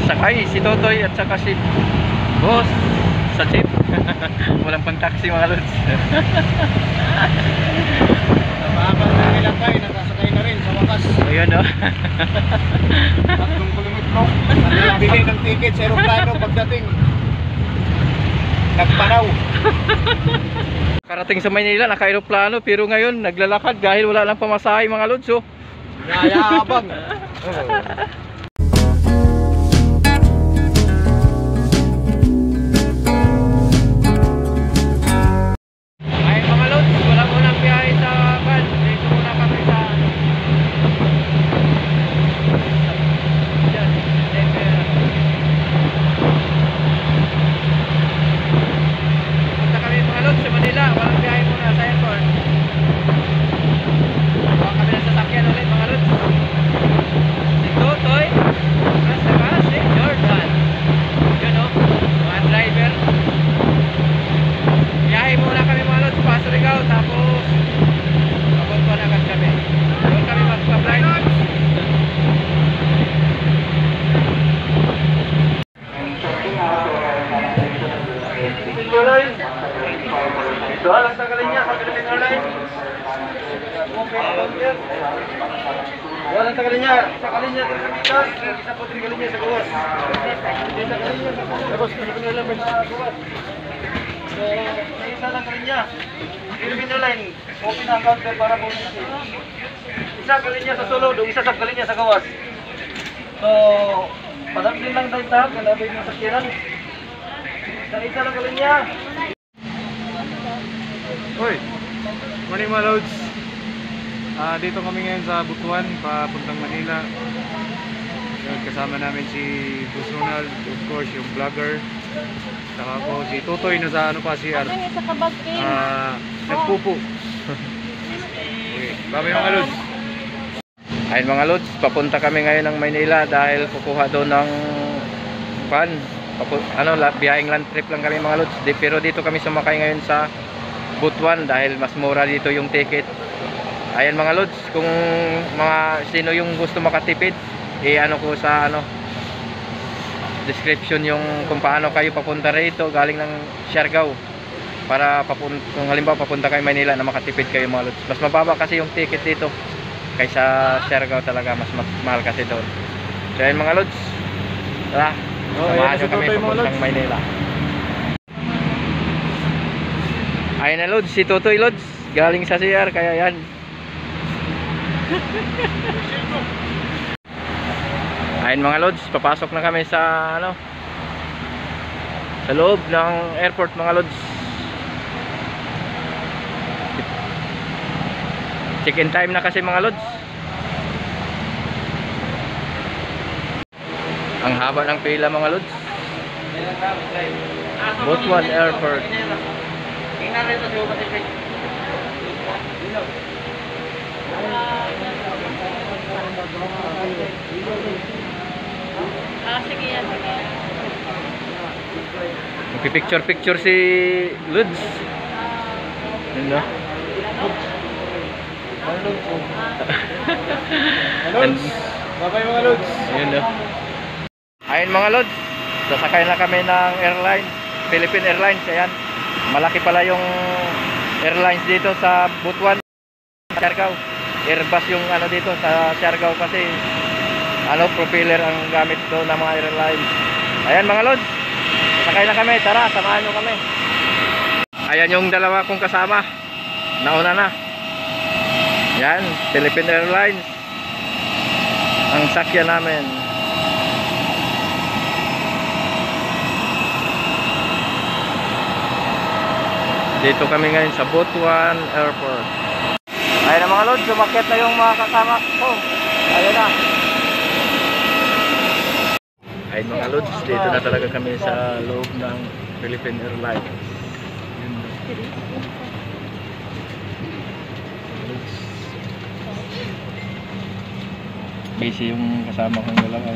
Sasakay si Totoy at saka si Boss sa jeep. Walang pang taxi mga lods. Napakabal na nila pa eh, nakasakay na rin sa wakas. Ayun o. 3 kilometro. Bili ng ticket sa aeroplano pagdating. Nagpanaw. Karating sa Maynila, naka-aeroplano, pero ngayon naglalakad dahil wala lang pamasahe mga lods. Oh. Yayabang. Ayun mga lods, wala munang biyahe sa van. Dito muna kami sa Diyan, punta kami mga lods sa Manila. Walang biyahe muna sa airport. Bawa kami ng sasakyan ulit mga lods. Si Totoy at saka si Jordan. Yun o, mga driver. Biyahe muna kami mga lods pa Surigao, tapos papunta na agad kami. Doon kami magpa-flight. Doon lang tagalin niya sa Philippine Airlines. Doon lang tagalin niya sa kalinya sa Kapitas. Isa po tagalin niya sa Gawas. Isa tagalin niya sa Gawas. Tapos Philippine Airlines sa Gawas. So, isa lang kalinya. Philippine Airlines. Open ang counter para po na kasi. Isa kalinya sa Solo, doon isa sa kalinya sa Gawas. So, padamdin lang tayo tahap. Kalabay ng sakyanan. Isa lang kalinya. Hoy, morning mga loads. Dito kami ngayon sa Butuan, papuntang Manila. Yun, kasama namin si Boss Ronald, of course yung vlogger. Saka ako si Totoy na sa ano pa si nagpupo. Okay, babay mga loads. Ayun mga lods, papunta kami ngayon ng Maynila dahil kukuha doon ng van. Biyaheng land trip lang kami mga lods. Pero dito kami sumakay ngayon sa Butuan dahil mas mura dito yung ticket. Ayan mga lods, kung sino yung gusto makatipid, ano ko sa description yung kung paano kayo papunta rito galing ng Siargao para kung halimbawa papunta kayo Manila na makatipid kayo mga lods. Mas mababa kasi yung ticket dito kaysa Siargao, talaga mas mahal kasi doon. So ayan mga lods, tara, samahan nyo kami papuntang Maynila. Ayun na lods, si Totoy lods, galing sa CR, kaya yan. Ayun mga lods, papasok na kami sa sa loob ng airport mga lods. Check-in time na kasi mga lods. Ang haba ng pila mga lods. Butuan Airport. Sige yan, sige. Magpipicture si Lods. Yun na. Lods. Babay mga Lods. Ayun na. Ayun mga Lods, sasakay na kami ng airline, Philippine Airlines. Ayan, malaki pala yung airlines dito sa Butuan, Siargao. Airbus yung dito sa Siargao kasi propeller ang gamit doon ng mga airlines. Ayan mga Lods, sasakay na kami. Tara, samahan nyo kami. Ayan yung dalawa kong kasama, nauna na. Yan, Philippine Airlines ang sakyan namin. Dito kami ngayon sa Butuan Airport. Ayun na mga Lods, sumakit na yung mga kasama ko. Ayun na. Ayun mga Lods, dito na talaga kami sa loob ng Philippine Airlines. Yun. Busy yung kasama kong dalawa.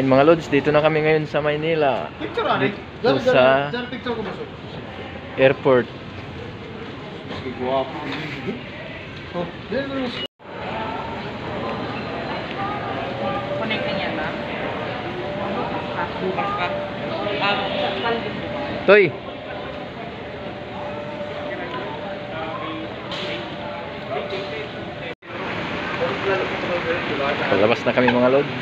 Ayun mga lods, dito na kami ngayon sa Maynila. Picture ani. Dito sa Picture ko masuk. airport. Sige, guwapo. Oh, terus. Connecting yan ba? Bukas ka. Toy. Palabas na kami mga lods.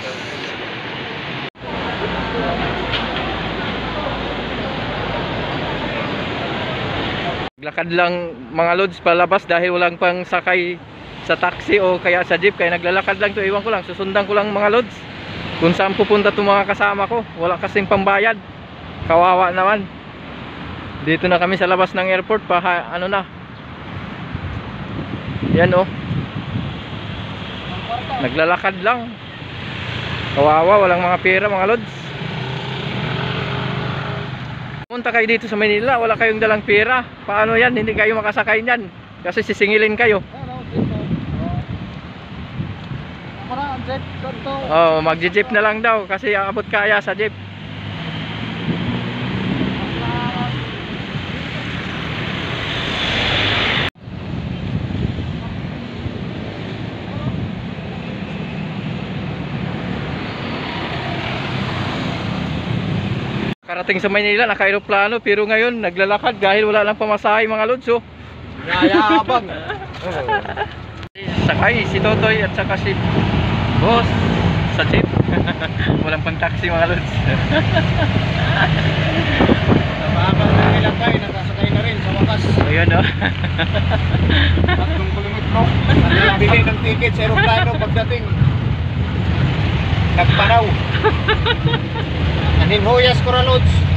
Naglakad lang mga lods palabas dahil walang pang sakay sa taxi o kaya sa jeep, kaya naglalakad lang to. Iwan ko lang, susundan ko lang mga lods kung saan pupunta itong mga kasama ko. Wala kasing pambayad, kawawa naman. Dito na kami sa labas ng airport pa, ano na yan oh, naglalakad lang, kawawa, walang mga pera mga lods. Punta kayo dito sa Manila, wala kayong dalang pera, paano yan? Hindi kayo makasakay niyan kasi sisingilin kayo. Oh, magji-jeep na lang daw kasi aabot kaya sa jeep. Karating sa Maynila, naka-aeroplano, pero ngayon naglalakad dahil wala lang pamasahe mga lods. Oh. Yayabang. Sakay si Totoy at saka si Boss sa jeep. Walang pang taxi mga lods. Napakabang na nila kayo, nakasakay na rin sa wakas. Ayun oh. 3 kilometro. Bili ng ticket sa aeroplano pagdating. Nagpanaw. Anin huyas ko ra lods.